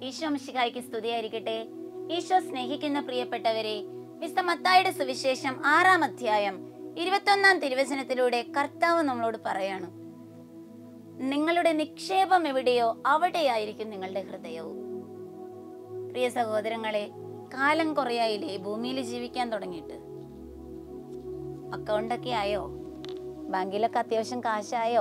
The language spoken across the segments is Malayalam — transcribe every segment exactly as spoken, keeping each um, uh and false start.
ഈശോ മിശിഹായ്ക്ക് സ്തുതിയായിരിക്കട്ടെ. ഈശോ സ്നേഹിക്കുന്ന പ്രിയപ്പെട്ടവരെ, വിശുദ്ധ മത്തായിയുടെ സുവിശേഷം ആറാം അധ്യായം ഇരുപത്തൊന്നാം തിരുവചനത്തിലൂടെ കർത്താവ് നമ്മളോട് പറയാണ്, നിങ്ങളുടെ നിക്ഷേപം എവിടെയോ അവിടെയായിരിക്കും നിങ്ങളുടെ ഹൃദയവും. പ്രിയ സഹോദരങ്ങളെ, കാലം കുറയായില്ലേ ഭൂമിയിൽ ജീവിക്കാൻ തുടങ്ങിയിട്ട്? അക്കൗണ്ടൊക്കെ ആയോ? ബാങ്കിലൊക്കെ അത്യാവശ്യം കാശായോ?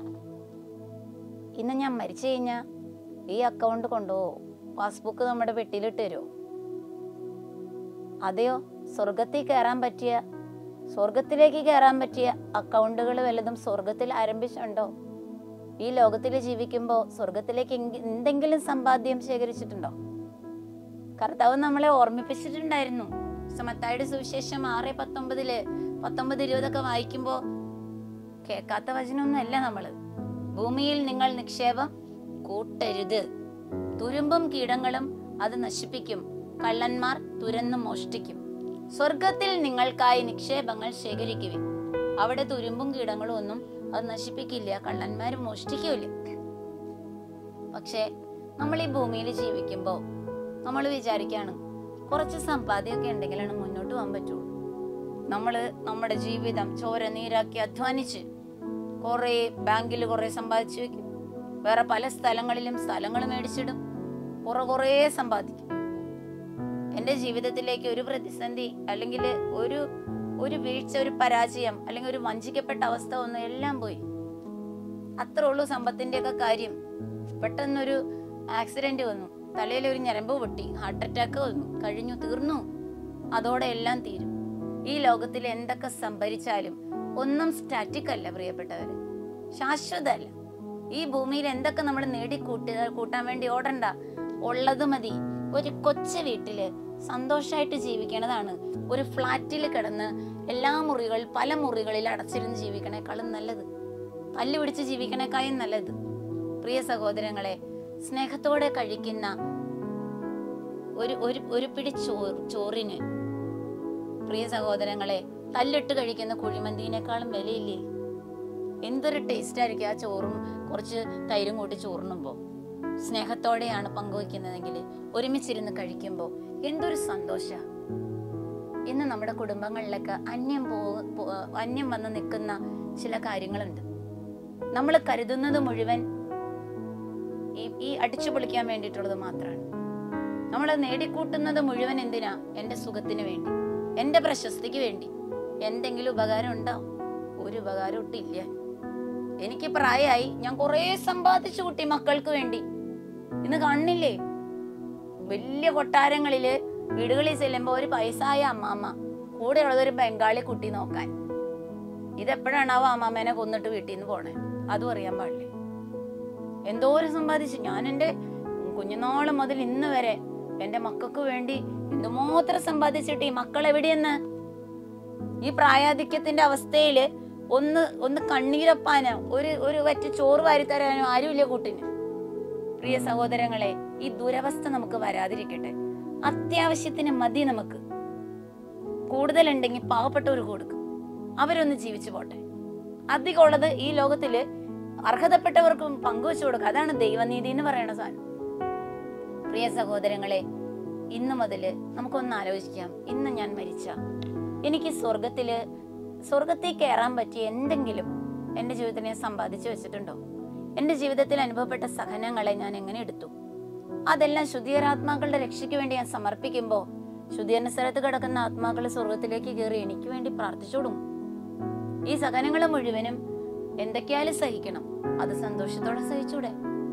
ഇന്ന് ഞാൻ മരിച്ചു കഴിഞ്ഞാൽ ഈ അക്കൗണ്ട് കൊണ്ടുപോവോ? പാസ്ബുക്ക് നമ്മുടെ പെട്ടിയിലിട്ട് തരുമോ? അതെയോ സ്വർഗത്തിൽ കയറാൻ പറ്റിയ സ്വർഗത്തിലേക്ക് കയറാൻ പറ്റിയ അക്കൗണ്ടുകൾ വല്ലതും സ്വർഗത്തിൽ ആരംഭിച്ചുണ്ടോ? ഈ ലോകത്തിൽ ജീവിക്കുമ്പോൾ സ്വർഗത്തിലേക്ക് എന്തെങ്കിലും സമ്പാദ്യം ശേഖരിച്ചിട്ടുണ്ടോ? കർത്താവ് നമ്മളെ ഓർമ്മിപ്പിച്ചിട്ടുണ്ടായിരുന്നു. മത്തായിയുടെ സുവിശേഷം ആറ് പത്തൊമ്പതില് പത്തൊമ്പത് ഇരുപതൊക്കെ വായിക്കുമ്പോ കേൾക്കാത്ത വചനമൊന്നും അല്ല നമ്മള്. ഭൂമിയിൽ നിങ്ങൾ നിക്ഷേപം കൂട്ടരുത്, തുരുമ്പും കീടങ്ങളും അത് നശിപ്പിക്കും, കള്ളന്മാർ തുരന്നു മോഷ്ടിക്കും. സ്വർഗത്തിൽ നിങ്ങൾക്കായി നിക്ഷേപങ്ങൾ ശേഖരിക്കുവിൻ, അവിടെ തുരുമ്പും കീടങ്ങളും ഒന്നും അത് നശിപ്പിക്കില്ല, കള്ളന്മാരും മോഷ്ടിക്കില്ല. പക്ഷെ നമ്മൾ ഈ ഭൂമിയിൽ ജീവിക്കുമ്പോ നമ്മൾ വിചാരിക്കാണ് കുറച്ച് സമ്പാദ്യമൊക്കെ ഉണ്ടെങ്കിലാണ് മുന്നോട്ട് പോകാൻ പറ്റുള്ളൂ. നമ്മള് നമ്മുടെ ജീവിതം ചോര നീരാക്കി അധ്വാനിച്ച് കുറെ ബാങ്കിൽ കുറെ സമ്പാദിച്ചു വെക്കും, വേറെ പല സ്ഥലങ്ങളിലും സ്ഥലങ്ങൾ മേടിച്ചിടും, കുറെ കുറെ സമ്പാദിക്കും. എന്റെ ജീവിതത്തിലേക്ക് ഒരു പ്രതിസന്ധി അല്ലെങ്കിൽ ഒരു ഒരു വീഴ്ച, ഒരു പരാജയം അല്ലെങ്കിൽ ഒരു വഞ്ചിക്കപ്പെട്ട അവസ്ഥ വന്നു, എല്ലാം പോയി. അത്രേ ഉള്ളൂ സമ്പത്തിന്റെ ഒക്കെ കാര്യം. പെട്ടെന്നൊരു ആക്സിഡന്റ് വന്നു, തലയിൽ ഒരു ഞരമ്പ് പൊട്ടി, ഹാർട്ട് അറ്റാക്ക് വന്നു, കഴിഞ്ഞു, തീർന്നു. അതോടെ എല്ലാം തീരും. ഈ ലോകത്തിൽ എന്തൊക്കെ സംഭരിച്ചാലും ഒന്നും സ്റ്റാറ്റിക് അല്ല പ്രിയപ്പെട്ടവര്, ശാശ്വതമല്ല. ഈ ഭൂമിയിൽ എന്തൊക്കെ നമ്മൾ നേടിക്കൂട്ടി കൂട്ടാൻ വേണ്ടി ഓടണ്ട, ഉള്ളത് മതി. ഒരു കൊച്ചു വീട്ടില് സന്തോഷമായിട്ട് ജീവിക്കണതാണ് ഒരു ഫ്ലാറ്റിൽ കിടന്ന് എല്ലാ മുറികൾ പല മുറികളിൽ അടച്ചിരുന്ന് ജീവിക്കണേക്കാളും നല്ലത്, തല്ലു പിടിച്ച് ജീവിക്കണേക്കാളും നല്ലത്. പ്രിയ സഹോദരങ്ങളെ, സ്നേഹത്തോടെ കഴിക്കുന്ന ഒരു ഒരു ഒരു പിടി ചോറ് ചോറിന് പ്രിയ സഹോദരങ്ങളെ തല്ലിട്ട് കഴിക്കുന്ന കുഴിമന്തിനേക്കാളും വിലയില്ലേ? എന്തൊരു ടേസ്റ്റ് ആയിരിക്കും ആ ചോറും കുറച്ച് തൈരും കൂട്ടി ചോറിനുമ്പോ. സ്നേഹത്തോടെയാണ് പങ്കുവയ്ക്കുന്നതെങ്കിൽ, ഒരുമിച്ചിരുന്ന് കഴിക്കുമ്പോൾ എന്തൊരു സന്തോഷ. ഇന്ന് നമ്മുടെ കുടുംബങ്ങളിലൊക്കെ അന്യം പോ അന്യം വന്ന് നിൽക്കുന്ന ചില കാര്യങ്ങളുണ്ട്. നമ്മൾ കരുതുന്നത് മുഴുവൻ ഈ ഈ അടിച്ചു പൊളിക്കാൻ വേണ്ടിയിട്ടുള്ളത് മാത്രമാണ്. നമ്മൾ നേടിക്കൂട്ടുന്നത് മുഴുവൻ എന്തിനാ? എന്റെ സുഖത്തിന് വേണ്ടി, എന്റെ പ്രശസ്തിക്ക് വേണ്ടി. എന്തെങ്കിലും ഉപകാരം ഉണ്ടാവും? ഒരു ഉപകാരം ഒട്ടില്ല. എനിക്ക് പ്രായമായി, ഞാൻ കുറെ സമ്പാദിച്ചു കൂട്ടി മക്കൾക്ക് വേണ്ടി. ഇന്ന് കാണുന്നില്ലേ വലിയ കൊട്ടാരങ്ങളില് വീടുകളിൽ ചെല്ലുമ്പോ ഒരു പൈസായ അമ്മാമ്മ, കൂടെ ഉള്ളതൊരു ബംഗാളി കുട്ടി നോക്കാൻ. ഇതെപ്പോഴാണാവോ അമ്മാമ്മേനെ കൊന്നിട്ട് വീട്ടിൽ നിന്ന് പോണേ? അതും അറിയാൻ പാടില്ലേ. എന്തോരം സമ്പാദിച്ചു. ഞാൻ എന്റെ കുഞ്ഞുനാള് മുതൽ ഇന്ന് വരെ എന്റെ മക്കൾക്ക് വേണ്ടി എന്തുമാത്രം സമ്പാദിച്ചിട്ട് ഈ മക്കൾ എവിടെയെന്ന്? ഈ പ്രായാധിക്യത്തിന്റെ അവസ്ഥയില് ഒന്ന് ഒന്ന് കണ്ണീരപ്പാനോ ഒരു ഒരു വറ്റ ചോറ് വാരിത്തരാനോ ആരുമില്ല കൂട്ടിന്. പ്രിയ സഹോദരങ്ങളെ, ഈ ദുരവസ്ഥ നമുക്ക് വരാതിരിക്കട്ടെ. അത്യാവശ്യത്തിന് മതി നമുക്ക്. കൂടുതലുണ്ടെങ്കിൽ പാവപ്പെട്ടവർ കൊടുക്കും, അവരൊന്ന് ജീവിച്ചു പോട്ടെ. അധികമുള്ളത് ഈ ലോകത്തില് അർഹതപ്പെട്ടവർക്കും പങ്കുവെച്ചു കൊടുക്കുക. അതാണ് ദൈവനീതി എന്ന് പറയുന്ന സാധനം. പ്രിയ സഹോദരങ്ങളെ, ഇന്ന് മുതല് നമുക്കൊന്ന് ആലോചിക്കാം. ഇന്ന് ഞാൻ മരിച്ച എനിക്ക് സ്വർഗത്തില് സ്വർഗത്തിൽ കയറാൻ പറ്റിയ എന്തെങ്കിലും എന്റെ ജീവിതത്തിൽ ഞാൻ സമ്പാദിച്ചു വെച്ചിട്ടുണ്ടോ? എന്റെ ജീവിതത്തിൽ അനുഭവപ്പെട്ട സഹനങ്ങളെ ഞാൻ എങ്ങനെ എടുത്തു? അതെല്ലാം ശുദ്ധീകരാത്മാക്കളുടെ രക്ഷയ്ക്ക് വേണ്ടി ഞാൻ സമർപ്പിക്കുമ്പോ ശുദ്ധീകരണ സ്ഥലത്ത് കിടക്കുന്ന ആത്മാക്കൾ സ്വർഗത്തിലേക്ക് കയറി എനിക്ക് വേണ്ടി പ്രാർത്ഥിച്ചോടും. ഈ സഹനങ്ങൾ മുഴുവനും എന്തൊക്കെയാലും സഹിക്കണം, അത് സന്തോഷത്തോടെ സഹിച്ചൂടെ?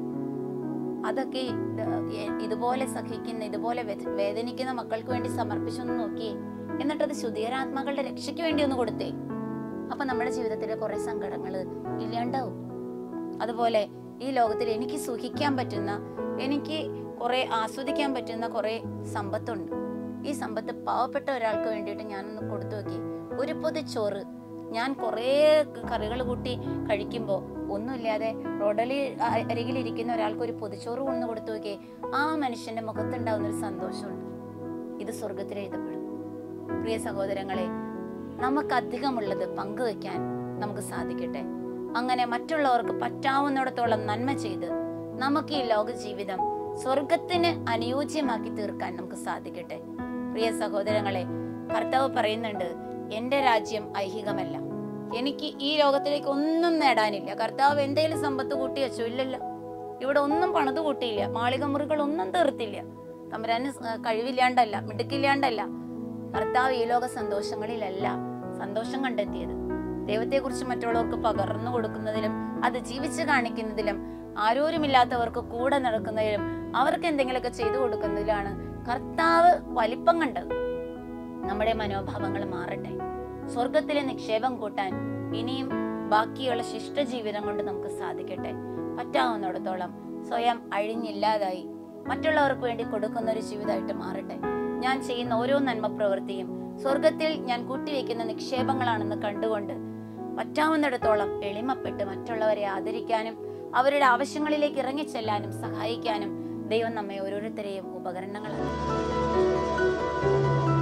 അതൊക്കെ ഇതുപോലെ സഹിക്കുന്ന, ഇതുപോലെ വേദനിക്കുന്ന മക്കൾക്ക് വേണ്ടി സമർപ്പിച്ചൊന്ന് നോക്കിയേ. എന്നിട്ടത് ശുദ്ധീകരാത്മാക്കളുടെ രക്ഷയ്ക്ക് വേണ്ടി ഒന്ന് കൊടുത്തേ. അപ്പൊ നമ്മുടെ ജീവിതത്തിലെ കുറെ സങ്കടങ്ങള് ഇല്ലാണ്ടാവും. അതുപോലെ ഈ ലോകത്തിൽ എനിക്ക് സുഖിക്കാൻ പറ്റുന്ന, എനിക്ക് കുറെ ആസ്വദിക്കാൻ പറ്റുന്ന കുറെ സമ്പത്തുണ്ട്. ഈ സമ്പത്ത് പാവപ്പെട്ട ഒരാൾക്ക് വേണ്ടിയിട്ട് ഞാനൊന്ന് കൊടുത്തു നോക്കി. ഒരു പൊതി ചോറ് ഞാൻ കുറെ കറികൾ കൂട്ടി കഴിക്കുമ്പോ ഒന്നുമില്ലാതെ റോഡലി അരികിലിരിക്കുന്ന ഒരാൾക്ക് ഒരു പൊതിച്ചോറ് കൊണ്ടു കൊടുത്തു നോക്കി. ആ മനുഷ്യന്റെ മുഖത്തുണ്ടാവുന്ന ഒരു സന്തോഷമുണ്ട്. ഇത് സ്വർഗത്തിൽ എഴുതപ്പെടും. പ്രിയ സഹോദരങ്ങളെ, നമുക്ക് അധികമുള്ളത് പങ്കുവെക്കാൻ നമുക്ക് സാധിക്കട്ടെ. അങ്ങനെ മറ്റുള്ളവർക്ക് പറ്റാവുന്നിടത്തോളം നന്മ ചെയ്ത് നമുക്ക് ഈ ലോക ജീവിതം സ്വർഗത്തിന് അനുയോജ്യമാക്കി തീർക്കാൻ നമുക്ക് സാധിക്കട്ടെ. പ്രിയ സഹോദരങ്ങളെ, കർത്താവ് പറയുന്നുണ്ട്, എന്റെ രാജ്യം ഐഹികമല്ല, എനിക്ക് ഈ ലോകത്തിലേക്ക് ഒന്നും നേടാനില്ല. കർത്താവ് എന്തെങ്കിലും സമ്പത്ത് കൂട്ടി വെച്ചോ? ഇല്ലല്ലോ. ഇവിടെ ഒന്നും പണിത് കൂട്ടിയില്ല, മാളിക മുറികൾ ഒന്നും തീർത്തില്ല. തമ്പുരാന് കഴിവില്ലാണ്ടല്ല, മിടുക്കില്ലാണ്ടല്ല. കർത്താവ് ഈ ലോക സന്തോഷങ്ങളിലല്ല സന്തോഷം കണ്ടെത്തിയത്. ദൈവത്തെക്കുറിച്ച് മറ്റുള്ളവർക്ക് പകർന്നു കൊടുക്കുന്നതിലും അത് ജീവിച്ച് കാണിക്കുന്നതിലും ആരോരുമില്ലാത്തവർക്ക് കൂടെ നടക്കുന്നതിലും അവർക്ക് എന്തെങ്കിലുമൊക്കെ ചെയ്തു കൊടുക്കുന്നതിലാണ് കർത്താവ് വലിപ്പം കണ്ടത്. നമ്മുടെ മനോഭാവങ്ങൾ മാറട്ടെ. സ്വർഗത്തിലെ നിക്ഷേപം കൂട്ടാൻ ഇനിയും ബാക്കിയുള്ള ശിഷ്ടജീവിതം കൊണ്ട് നമുക്ക് സാധിക്കട്ടെ. പറ്റാവുന്നിടത്തോളം സ്വയം അഴിഞ്ഞില്ലാതായി മറ്റുള്ളവർക്ക് വേണ്ടി കൊടുക്കുന്ന ഒരു ജീവിതമായിട്ട് മാറട്ടെ. ഞാൻ ചെയ്യുന്ന ഓരോ നന്മ പ്രവൃത്തിയും സ്വർഗത്തിൽ ഞാൻ കൂട്ടിവെക്കുന്ന നിക്ഷേപങ്ങളാണെന്ന് കണ്ടുകൊണ്ട് പറ്റാവുന്നിടത്തോളം എളിമപ്പെട്ട് മറ്റുള്ളവരെ ആദരിക്കാനും അവരുടെ ആവശ്യങ്ങളിലേക്ക് ഇറങ്ങിച്ചെല്ലാനും സഹായിക്കാനും ദൈവം നമ്മെ ഓരോരുത്തരെയും ഉപകരണങ്ങളാണ്.